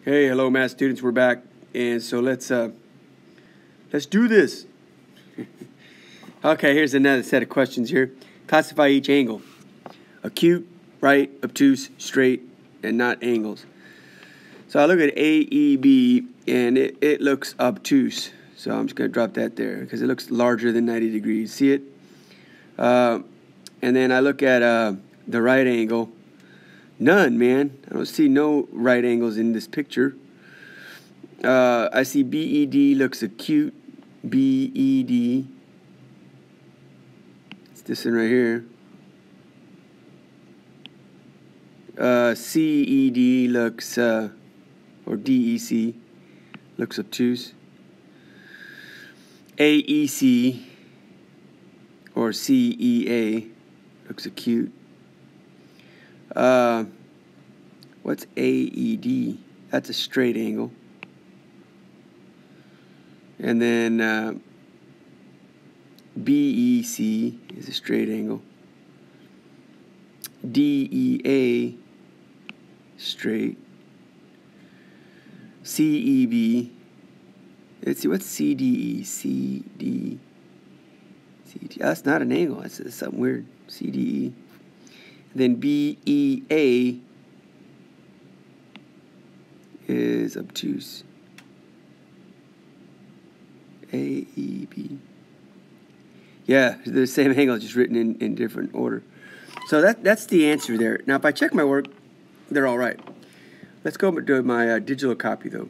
Hey, hello, math students. We're back, and so let's do this. Okay, here's another set of questions here. Classify each angle: acute, right, obtuse, straight, and not angles. So I look at AEB, and it looks obtuse. So I'm just going to drop that there because it looks larger than 90 degrees. See it? And then I look at the right angle. None, man. I don't see no right angles in this picture. I see BED looks acute. BED. It's this one right here. CED looks, or DEC looks obtuse. AEC or CEA looks acute. What's AED? That's a straight angle. And then BEC is a straight angle. DEA, straight. CEB. Let's see, what's CDE? CD. That's not an angle. That's something weird. CDE. Then BEA is obtuse. AEB. Yeah, they're the same angle, just written in different order. So that's the answer there. Now, if I check my work, they're all right. Let's go to my digital copy, though.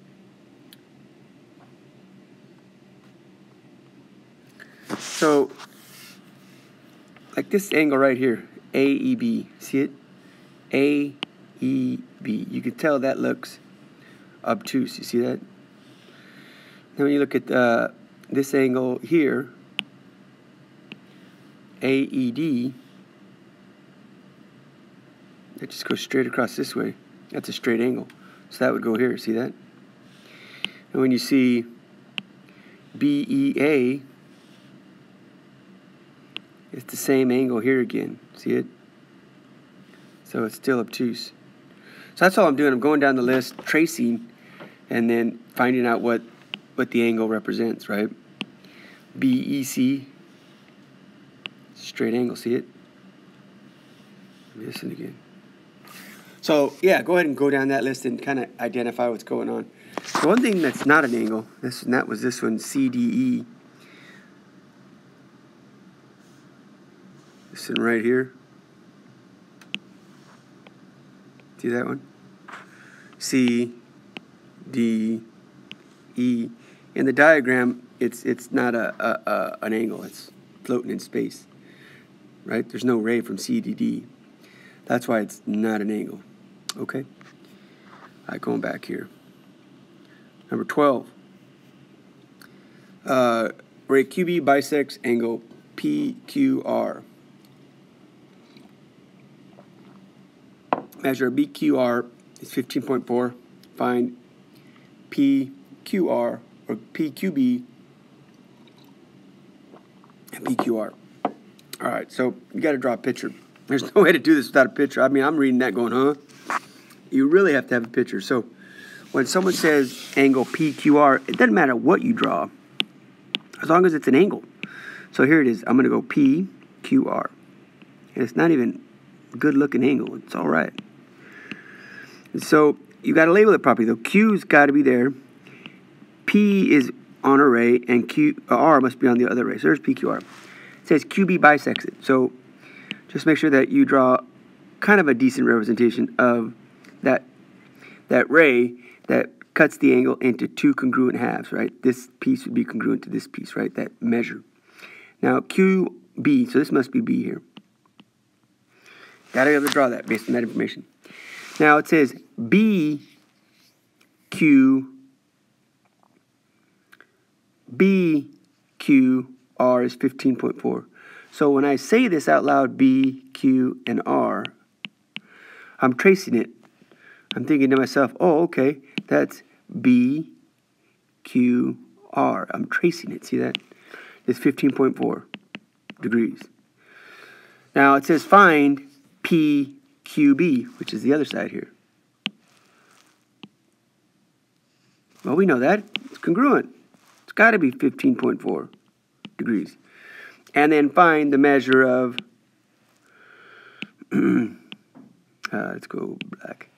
So, like this angle right here, AEB. See it? AEB. You can tell that looks obtuse. You see that? Then when you look at this angle here, AED, that just goes straight across this way. That's a straight angle. So that would go here. See that? And when you see BEA, it's the same angle here again. See it? So it's still obtuse. So that's all I'm doing. I'm going down the list, tracing, and then finding out what the angle represents, right? BEC, straight angle. See it? Listen again. So, yeah, go ahead and go down that list and kind of identify what's going on. The one thing that's not an angle, that was this one, CDE. This one right here. See that one? C, D, E. In the diagram, it's not an angle. It's floating in space, right? There's no ray from C to D. That's why it's not an angle. Okay? All right, going back here. Number 12. Ray QB bisects angle PQR. Measure BQR is 15.4. Find PQR or PQB and PQR. All right, so you got to draw a picture. There's no way to do this without a picture. I mean, I'm reading that going, huh? You really have to have a picture. So when someone says angle PQR, it doesn't matter what you draw, as long as it's an angle. So here it is. I'm going to go PQR. And it's not even a good-looking angle. It's all right. So you got to label it properly, though. Q's got to be there. P is on a ray, and R must be on the other ray. So there's PQR. It says QB bisects it. So just make sure that you draw kind of a decent representation of that ray that cuts the angle into two congruent halves, right? This piece would be congruent to this piece, right? That measure. Now, QB, so this must be B here. Got to be able to draw that based on that information. Now, it says BQR is 15.4. So when I say this out loud, B, Q, and R, I'm tracing it. I'm thinking to myself, oh, okay, that's B, Q, R. I'm tracing it. See that? It's 15.4 degrees. Now it says find PQB, which is the other side here. Well, we know that. It's congruent. It's got to be 15.4 degrees. And then find the measure of, let's go black,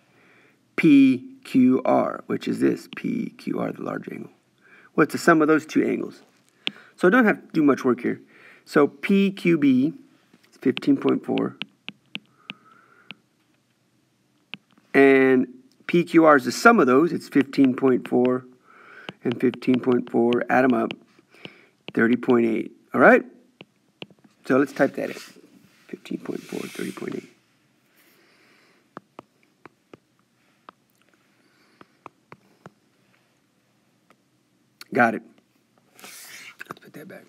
PQR, which is this, PQR, the large angle. What's the sum of those two angles? So I don't have to do much work here. So PQB is 15.4. And PQR is the sum of those. It's 15.4 and 15.4. Add them up. 30.8. All right? So let's type that in. 15.4, 30.8. Got it. Let's put that back.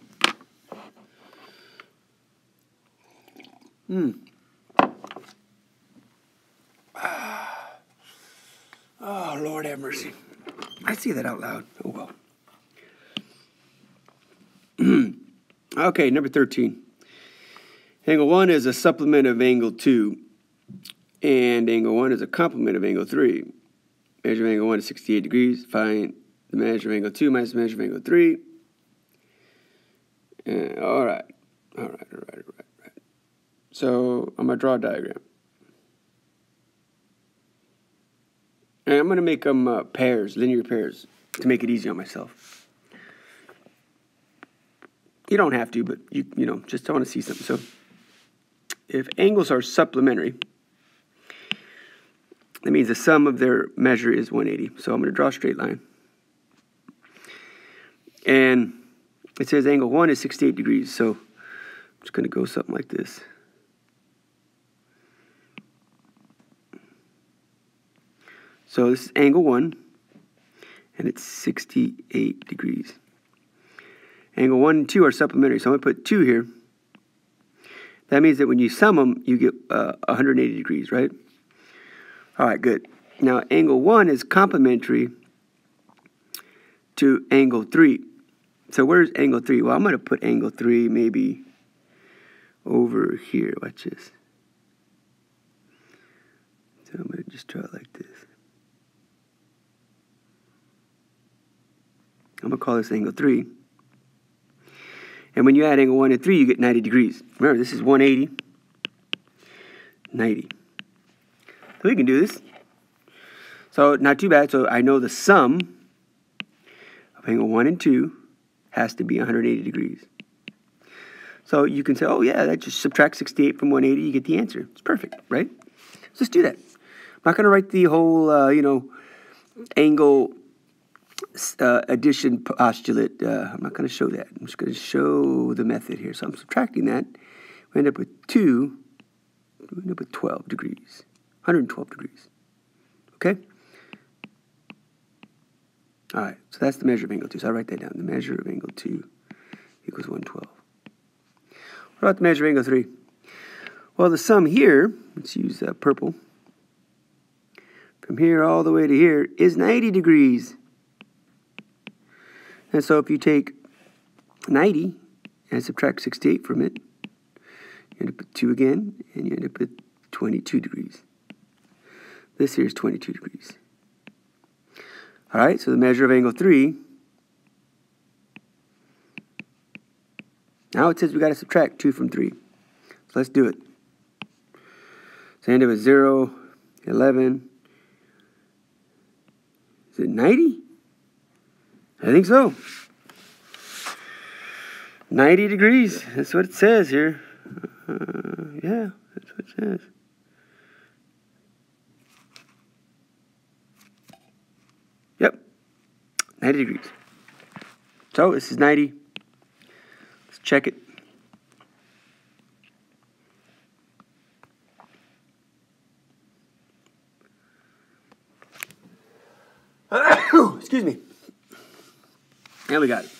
Oh, Lord have mercy. I say that out loud. Oh, well. Okay, number 13. Angle 1 is a supplement of angle 2, and angle 1 is a complement of angle 3. Measure of angle 1 is 68 degrees. Find the measure of angle 2 minus the measure of angle 3. All right. So I'm going to draw a diagram. And I'm going to make them pairs, linear pairs, to make it easy on myself. You don't have to, but you know, just I want to see something. So if angles are supplementary, that means the sum of their measure is 180. So I'm going to draw a straight line. And it says angle 1 is 68 degrees. So I'm just going to go something like this. So this is angle 1, and it's 68 degrees. Angle 1 and 2 are supplementary, so I'm going to put 2 here. That means that when you sum them, you get 180 degrees, right? All right, good. Now, angle 1 is complementary to angle 3. So where's angle 3? Well, I'm going to put angle 3 maybe over here. Watch this. So I'm going to just draw it like this. I'm going to call this angle 3. And when you add angle 1 and 3, you get 90 degrees. Remember, this is 180, 90. So we can do this. So not too bad. So I know the sum of angle 1 and 2 has to be 180 degrees. So you can say, oh yeah, that just subtract 68 from 180, you get the answer. It's perfect, right? So let's do that. I'm not going to write the whole, angle addition postulate. I'm not going to show that. I'm just going to show the method here. So I'm subtracting that. We end up with 2. We end up with 12 degrees. 112 degrees. Okay? All right. So that's the measure of angle 2. So I'll write that down. The measure of angle 2 equals 112. What about the measure of angle 3? Well, the sum here, let's use purple, from here all the way to here is 90 degrees. And so if you take 90 and subtract 68 from it, you end up with 2 again, and you end up with 22 degrees. This here is 22 degrees. All right, so the measure of angle 3, now it says we got to subtract 2 from 3. So let's do it. So I end up with 0, 11. Is it 90? I think so. 90 degrees. That's what it says here. Yeah, that's what it says. Yep. 90 degrees. So this is 90. Let's check it. Excuse me. Yeah, we got it.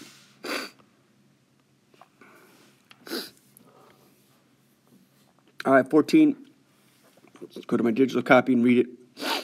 All right, 14. Let's go to my digital copy and read it.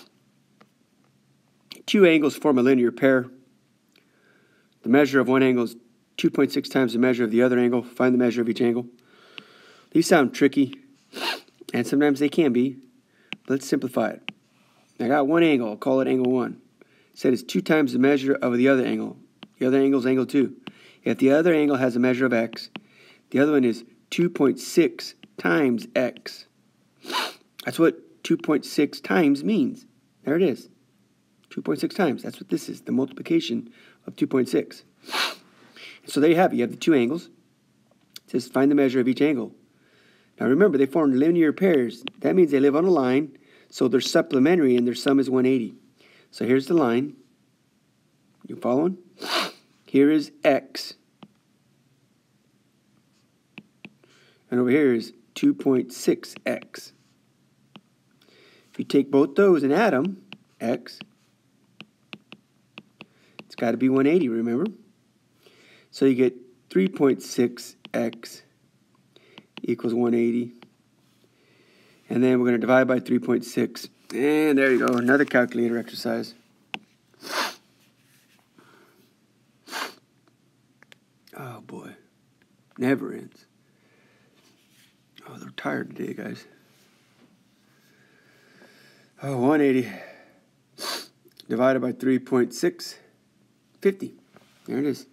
2 angles form a linear pair. The measure of one angle is 2.6 times the measure of the other angle. Find the measure of each angle. These sound tricky, and sometimes they can be. Let's simplify it. I got one angle. I'll call it angle 1. said it's 2 times the measure of the other angle. The other angle is angle 2. If the other angle has a measure of x, the other one is 2.6 times x. That's what 2.6 times means. There it is. 2.6 times. That's what this is, the multiplication of 2.6. So there you have it. You have the 2 angles. It says find the measure of each angle. Now remember, they form linear pairs. That means they live on a line, so they're supplementary and their sum is 180. So here's the line. You following? Here is x. And over here is 2.6x. If you take both those and add them, x, it's got to be 180, remember? So you get 3.6x equals 180. And then we're going to divide by 3.6. And there you go, another calculator exercise. Oh boy, never ends. Oh, they're tired today, guys. Oh, 180 divided by 3.6, 50. There it is.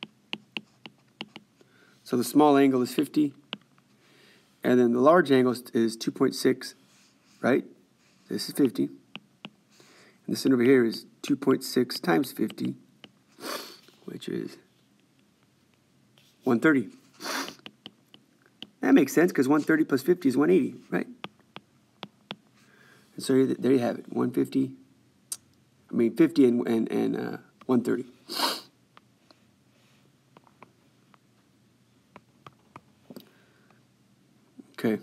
So the small angle is 50, and then the large angle is 2.6, right? This is 50. And this one over here is 2.6 times 50, which is 130. That makes sense because 130 plus 50 is 180, right? And so there you have it, 150. I mean 50 and 130. Okay.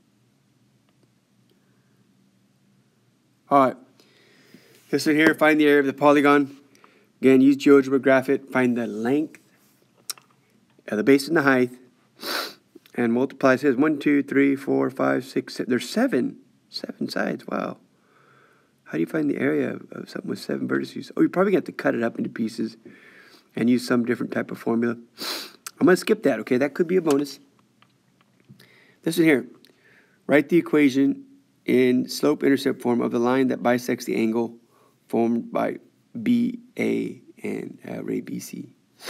All right. This one here, find the area of the polygon. Again, use GeoGebra, graph it, find the length, the base and the height, and multiply. It says 1, 2, 3, 4, 5, 6, 7. There's 7 sides. Wow. How do you find the area of something with 7 vertices? Oh, you're probably going to have to cut it up into pieces and use some different type of formula. I'm going to skip that, okay? That could be a bonus. This one here. Write the equation in slope-intercept form of the line that bisects the angle formed by BA and ray BC.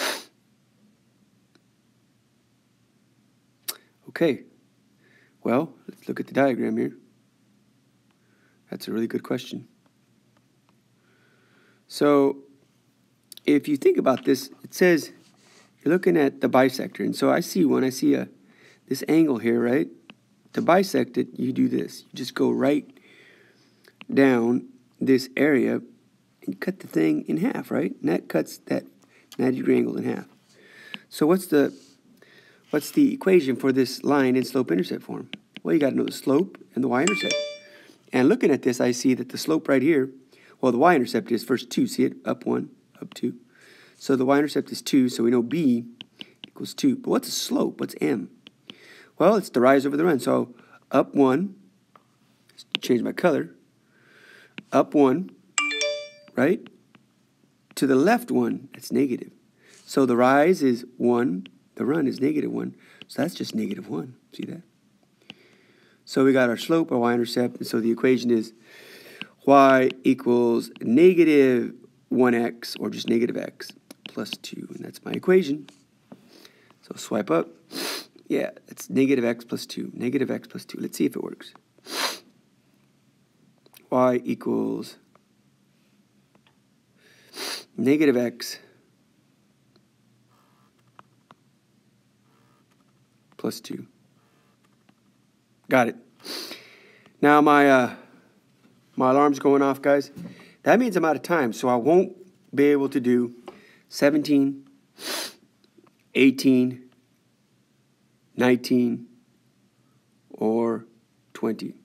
Okay. Well, let's look at the diagram here. That's a really good question. So, if you think about this, it says you're looking at the bisector. And so I see this angle here, right? To bisect it, you do this. You just go right down this area and cut the thing in half, right? And that cuts that 90-degree angle in half. So what's the equation for this line in slope-intercept form? Well, you got to know the slope and the y-intercept. And looking at this, I see that the slope right here, well, the y-intercept is first 2. See it? Up 1, up 2. So the y-intercept is 2, so we know b equals 2. But what's the slope? What's m? Well, it's the rise over the run. So up 1, let's change my color. Up 1, right? To the left 1, that's negative. So the rise is 1, the run is negative 1. So that's just negative 1. See that? So we got our slope, our y-intercept, and so the equation is y equals negative 1x, or just negative x, plus 2. And that's my equation. So swipe up. Yeah, it's negative x plus 2. Negative x plus 2. Let's see if it works. Y equals negative x plus 2. Got it. Now my alarm's going off, guys. That means I'm out of time, so I won't be able to do 17, 18, 19, or 20.